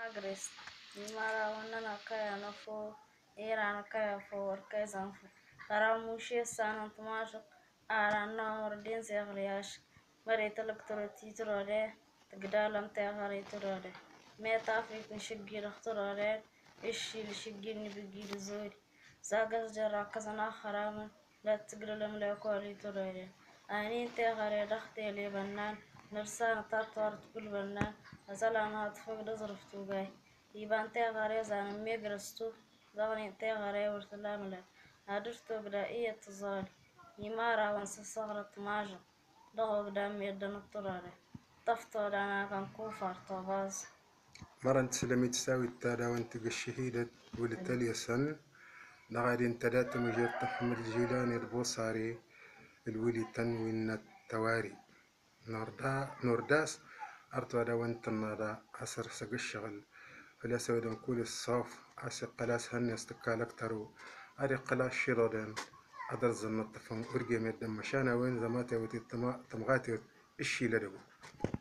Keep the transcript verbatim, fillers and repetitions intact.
agres nimara wanana kaya nafo irana kaya fo warkay zanfo karamushe sanan tumasho arana ordin zegriyash مريت الكتروتي ترولي تقدالم تاغري ترولي ميتا فيك نشقي لخترولي إشي لشقي نبقي لزوري زاقز جرا كزنا خرامن لا تقرلم لكولي ترولي أنين تاغري دختي لي بنان نرسان تطور تقول بنان أزالانا تفق لزرف توقاي يبان تاغري زان ميقرستو زغني تاغري ورسلام لك هادرتو قدائية تزالي يمارا وانسا صغرت ماجا ضغط دم يدن الطرارة تفطر أنا كان كوفر طباز مرة انت سلمي تساوي التالا وانت الشهيدة والتالية سن لغاية انت دات مجير محمد الجيلاني البوصاري الولي تنوين التواري نوردا نورداس أرتودا وانت النادا أسر سق الشغل فلا سويدن كل الصوف أسي قلاس هني استقالك ترو أري قلاس شيرودن أدر زنطفن أرقي ميدن مشانا وين زماتي وتي تمغاتي إشي لدبو